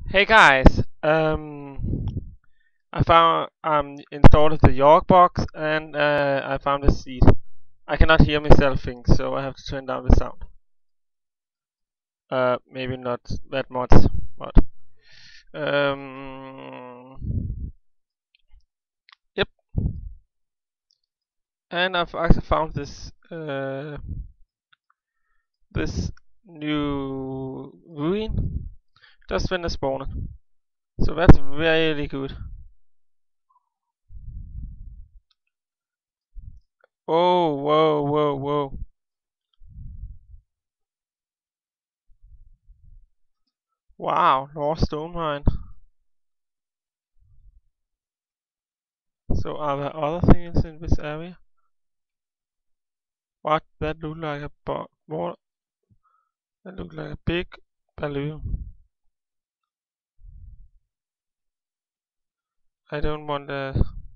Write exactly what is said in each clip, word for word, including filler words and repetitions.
Hey guys, um, I found um installed the York box and uh, I found a seed. I cannot hear myself think, so I have to turn down the sound. Uh, maybe not that much, but um, yep. And I've actually found this uh this new ruin just when it spawned, so that's really good. Oh, whoa, whoa, whoa! Wow, lost stone mine. So are there other things in this area? What? That look like a bo more that look like a big balloon. I don't want that.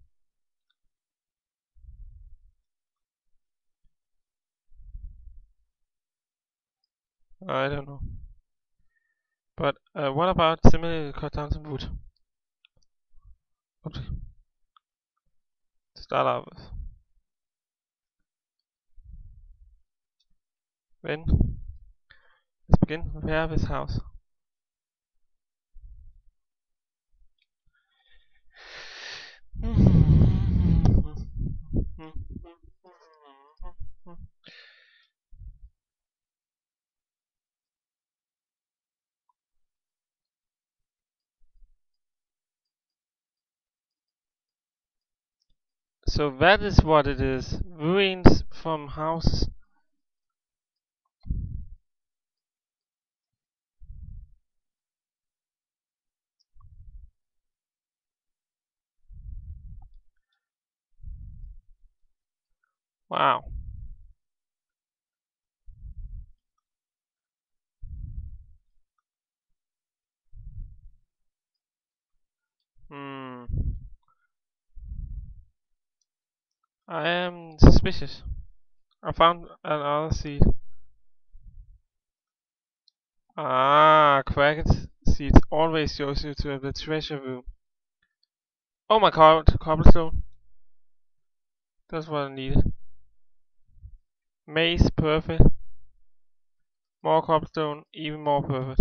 I don't know. But uh, what about similarly cut down some wood? Oops. To start out with. Then let's begin repair this house. So that is what it is. Ruins from houses. Wow. Hmm. I am suspicious. I found another seed. Ah, cracked seeds always shows you to the treasure room. Oh my god, cobblestone. That's what I needed. Maze, perfect. More cobblestone, even more perfect.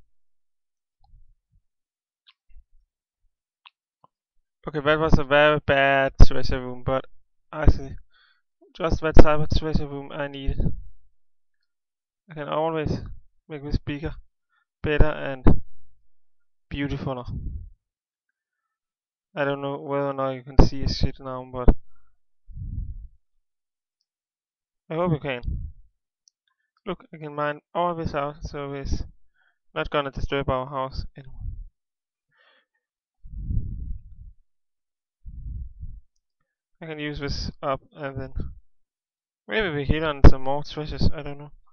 Okay, that was a very bad treasure room, but actually, just that type of treasure room I needed. I can always make this bigger, better, and beautifuler. I don't know whether or not you can see shit now, but I hope you can. Look, I can mine all this out, so it's not gonna disturb our house anymore. I can use this up and then maybe we hit on some more treasures, I don't know.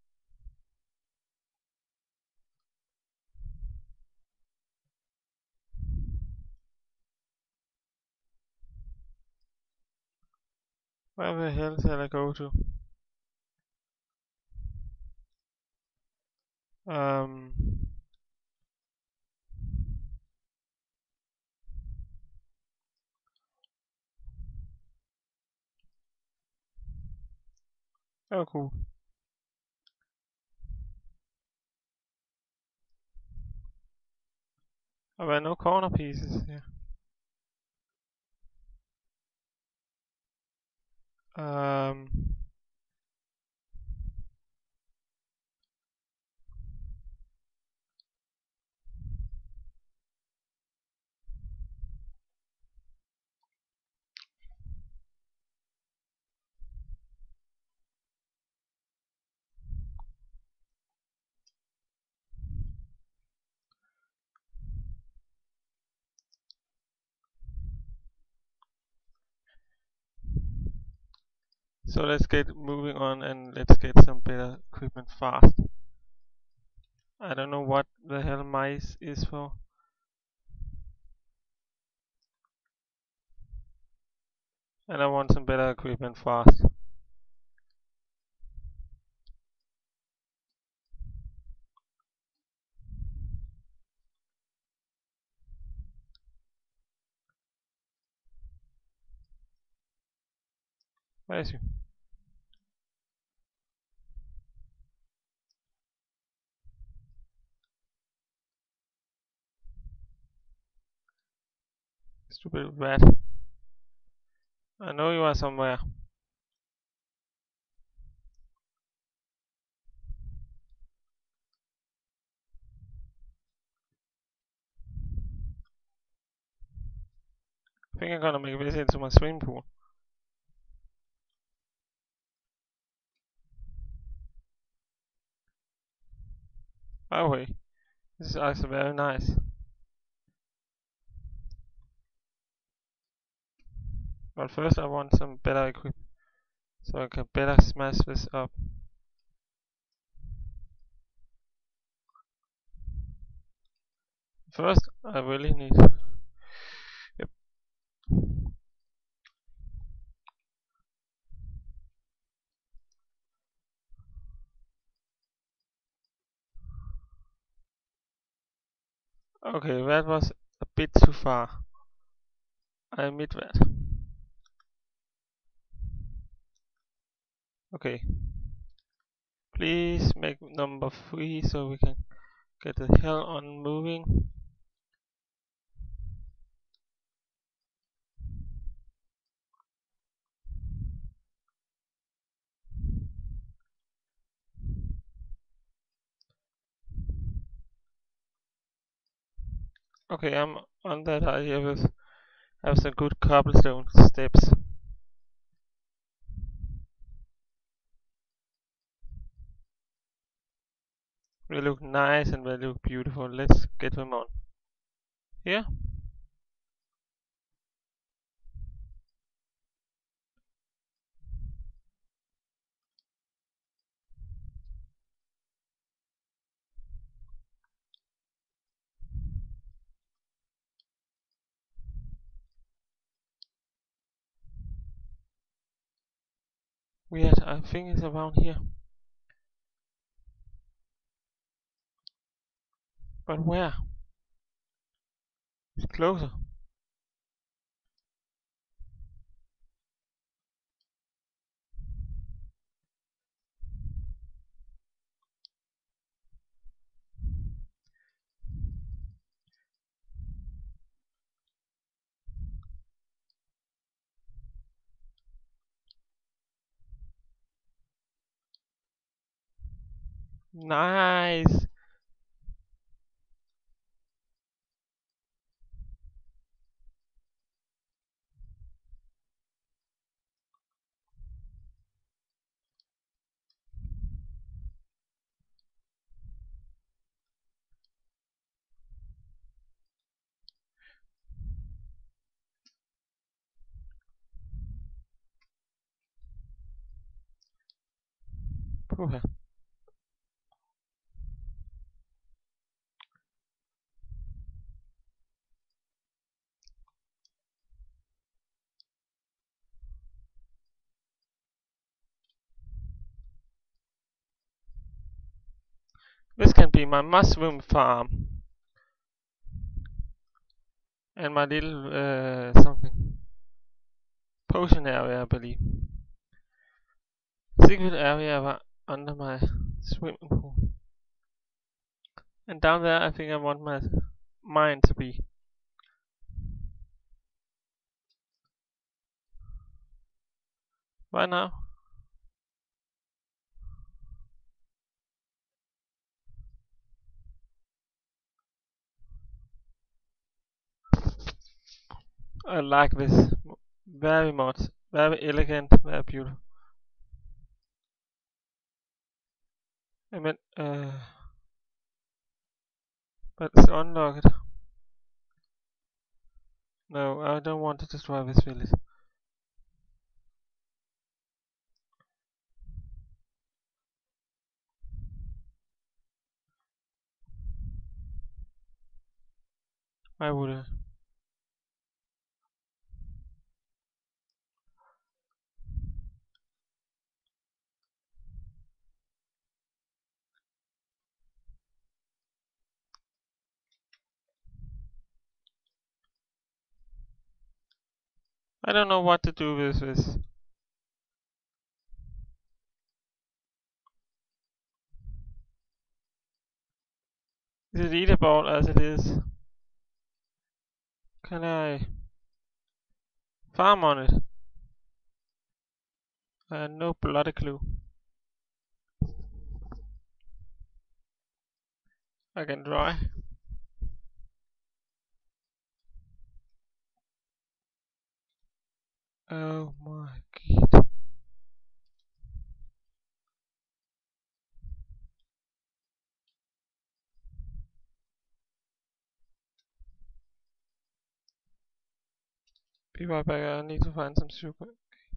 Where the hell shall I go to? Um, oh cool. Oh, there are no corner pieces here. Um, so let's get moving on and let's get some better equipment fast. I don't know what the hell mice is for. And I want some better equipment fast. Where is he? Stupid rat. I know you are somewhere. I think I'm gonna make a visit into my swimming pool. By the way, this is actually very nice. But first I want some better equipment, so I can better smash this up. First, I really need... Yep. Okay, that was a bit too far. I admit that. Okay. Please make number three so we can get the hell on moving. Okay, I'm on that idea with have some good cobblestone steps. They look nice and they look beautiful. Let's get them on. Here. Weird, I think it's around here. But where? It's closer. Nice. Puha. This can be my mushroom farm. And my little uh, something. Potion area, I believe. Secret area under my swimming pool. And down there I think I want my mine to be. Right now. I like this very much. Very elegant, very beautiful. I mean, uh, but it's unlocked. No, I don't want to destroy this village. Why would I? I don't know what to do with this. Is it eatable as it is? Can I farm on it? I have no bloody clue. I can try. Oh my god. Be right back, I need to find some sugar.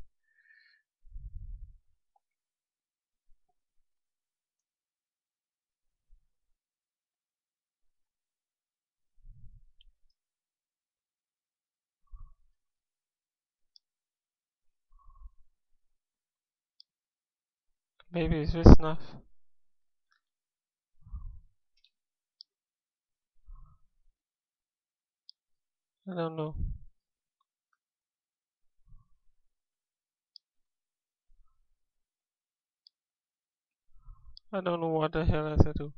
Maybe it's just enough. I don't know. I don't know what the hell else I do.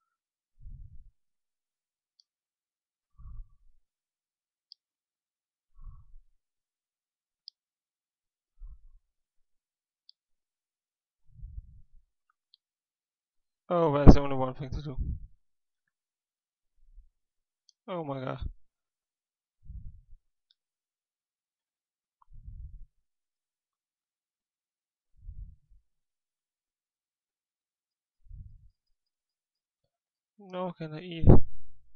Oh, there's only one thing to do. Oh my god. No, can I eat it?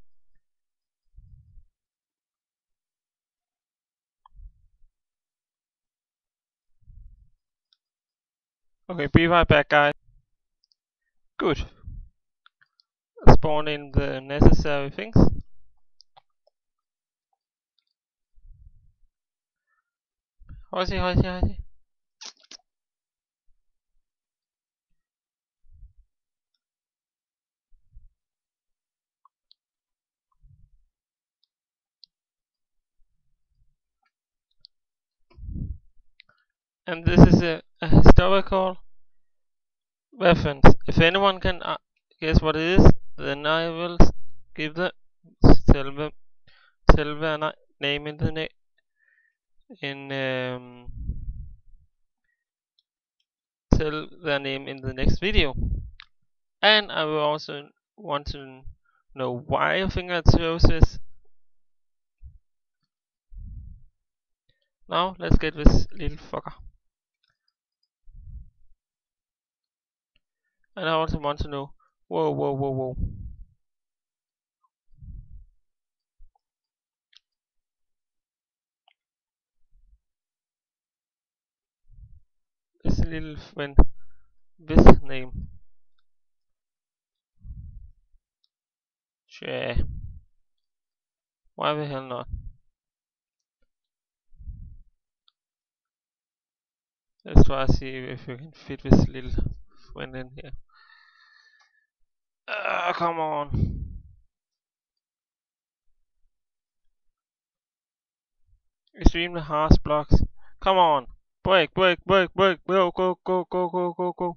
Okay, be right back, guys. Good. Spawn in the necessary things. Hoshi, hoshi, hoshi. And this is a, a historical reference. If anyone can uh, guess what it is, then I will give the tell the tell the name in the na in um, tell their name in the next video. And I will also want to know why I think I chose this. Now let's get this little fucker. And I also want to know. Whoa, whoa, whoa, whoa. This little friend. This name. Sure. Why the hell not? Let's try to see if we can fit this little friend in here. Ah, uh, come on. Extremely harsh blocks. Come on. Break, break, break, break. Go, go, go, go, go, go, go.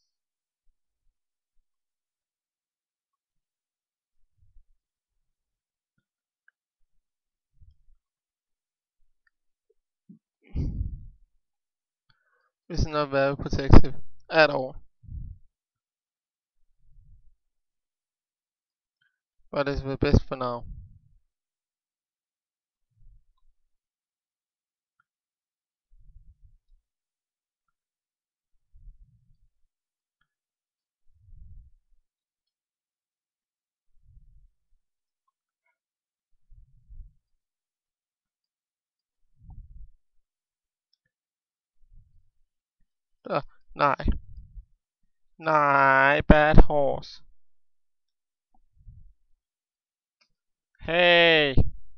This is not very protective at all. But it's the best for now. Uh, nej. Nej, bad horse. Hey.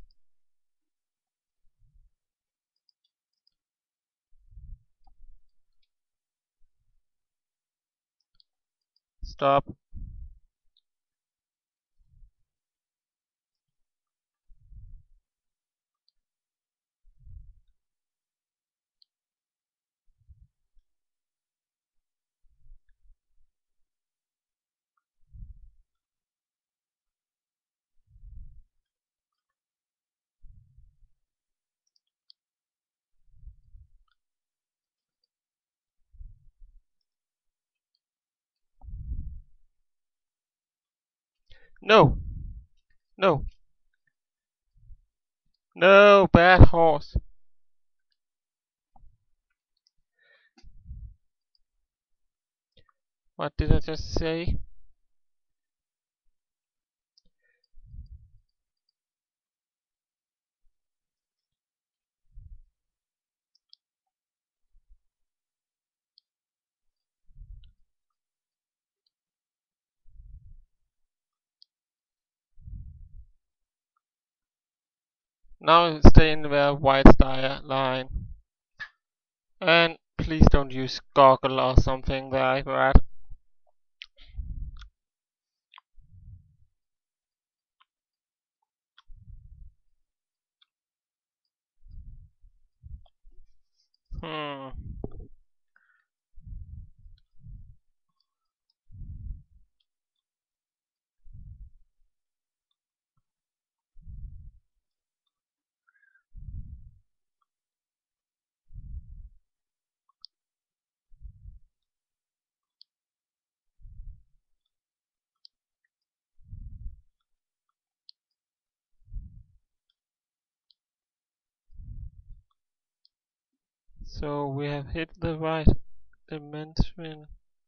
Stop. No! No! No! Bad horse! What did I just say? Now stay in the white star line. And please don't use goggle or something like that. Hmm. So we have hit the right dimension.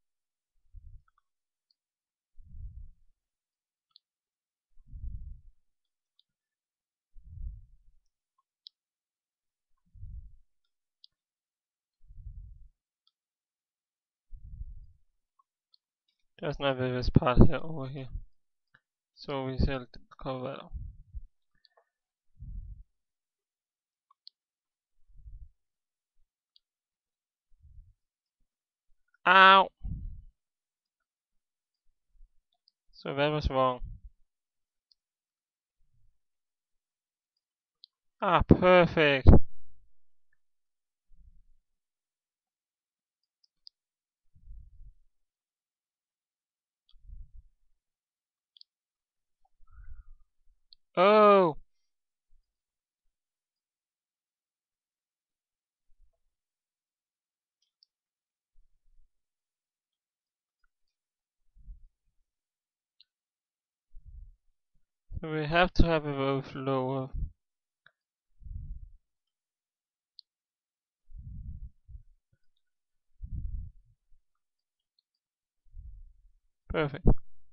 There's not this part here over here. So we shall cover that up. Ow! So that was wrong. Ah, perfect! Oh! So we have to have a roof lower. Perfect.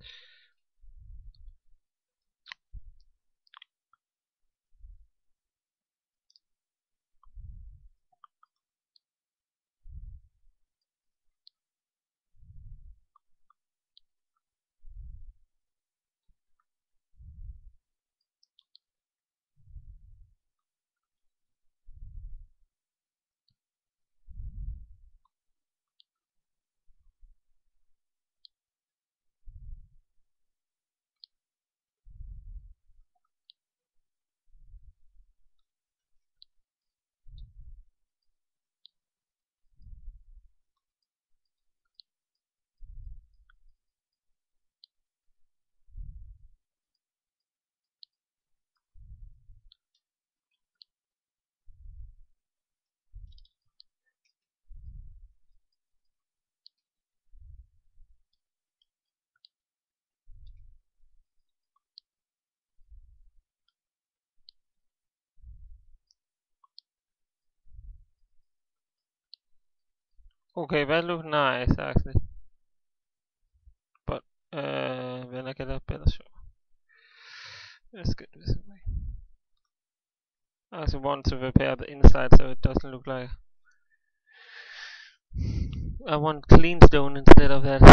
Okay, that looked nice actually. But uh, when I get a better shot. Let's get this away. I also want to repair the inside so it doesn't look like. I want clean stone instead of that.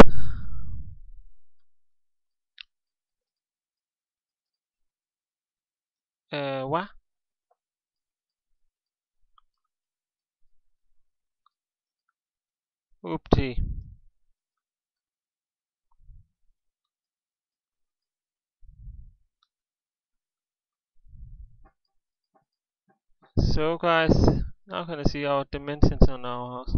Uh, what? Oopsie. So guys, now can I see our dimensions on our house.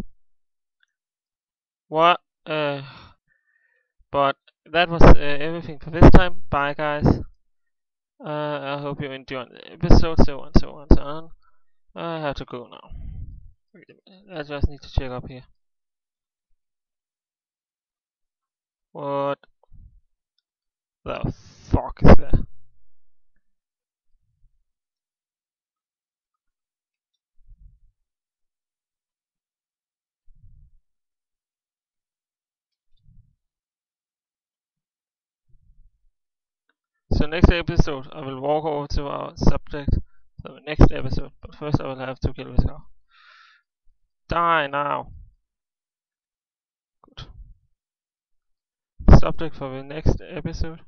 What? Uh, but that was uh, everything for this time. Bye guys. Uh, I hope you enjoyed the episode, so on, so on, so on. I have to go now. Wait a minute, I just need to check up here. What the fuck is that? So next episode I will walk over to our subject for the next episode, but first I will have to kill this guy. Die now. Good. Subject for the next episode.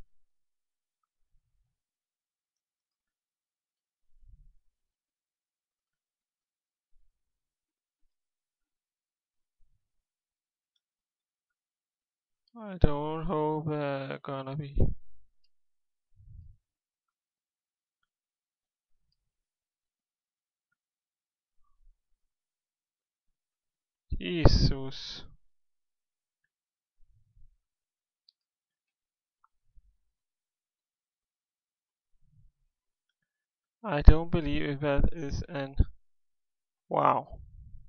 I don't hope uh, gonna be. Jesus. I don't believe that is an wow.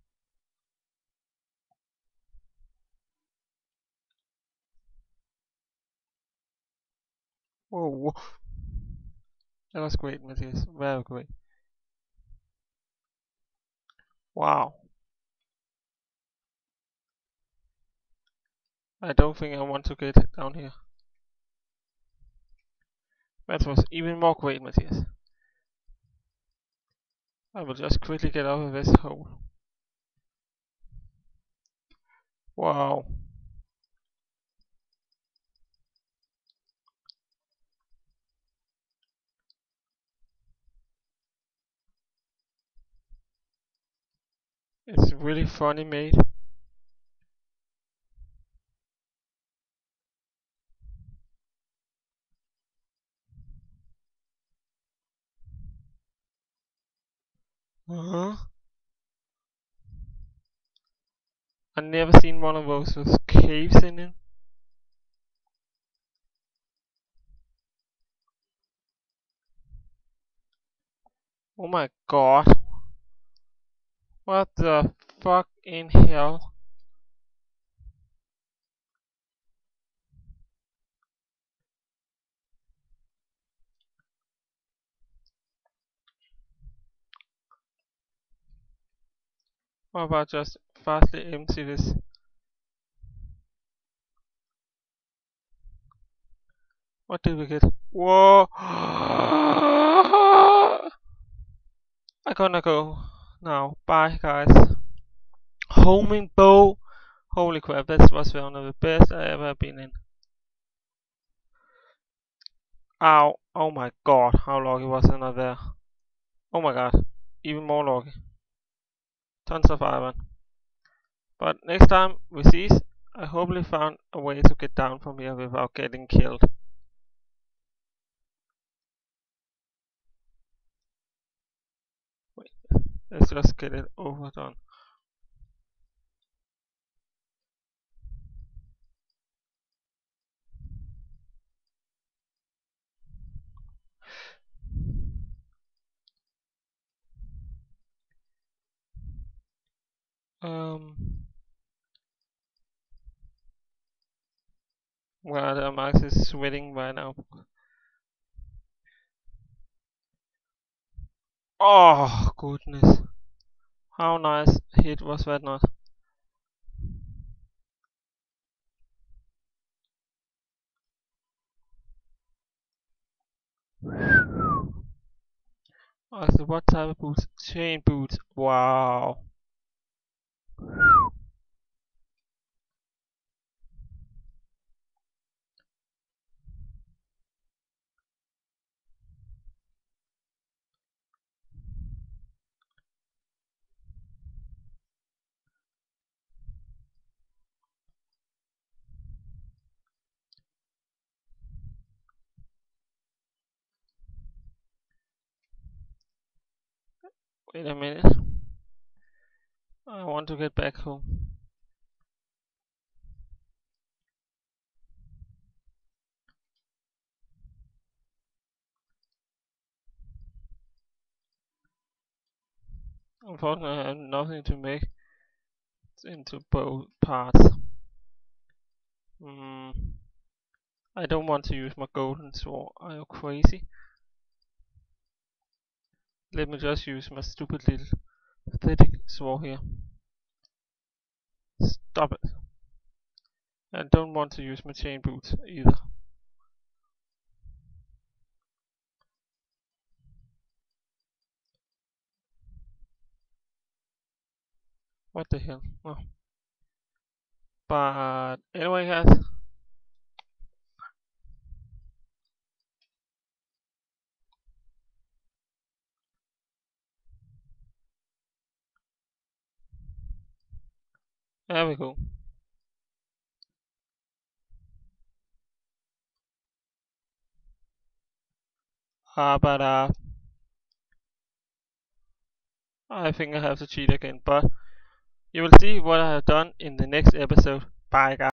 Whoa, whoa. That was great, Matthias. Very great. Wow. I don't think I want to get down here. That was even more great, Matthias. I will just quickly get out of this hole. Wow. It's really funny made. Uh-huh. I've never seen one of those with caves in it. Oh my god. What the fuck in hell? What about just fastly empty this? What did we get? Whoa! I'm gonna go now. Bye, guys. Homing bow. Holy crap, that was one of the best I ever been in. Ow. Oh my god, how lucky was I not there? Oh my god, even more lucky. Tons of iron. But next time we see, I hopefully found a way to get down from here without getting killed. Wait, let's just get it overdone. Um, well, the Max is sweating right now. Oh, goodness. How nice hit was that not? Oh, so what type of boots? Chain boots. Wow. Wait a minute. I want to get back home. Unfortunately, I have nothing to make into both parts. Hmm. I don't want to use my golden sword. Are you crazy? Let me just use my stupid little pathetic sword here. Stop it. I don't want to use my chain boots either. What the hell? Oh. But anyway, guys. There we go. Uh, but uh, I think I have to cheat again. But you will see what I have done in the next episode. Bye, guys.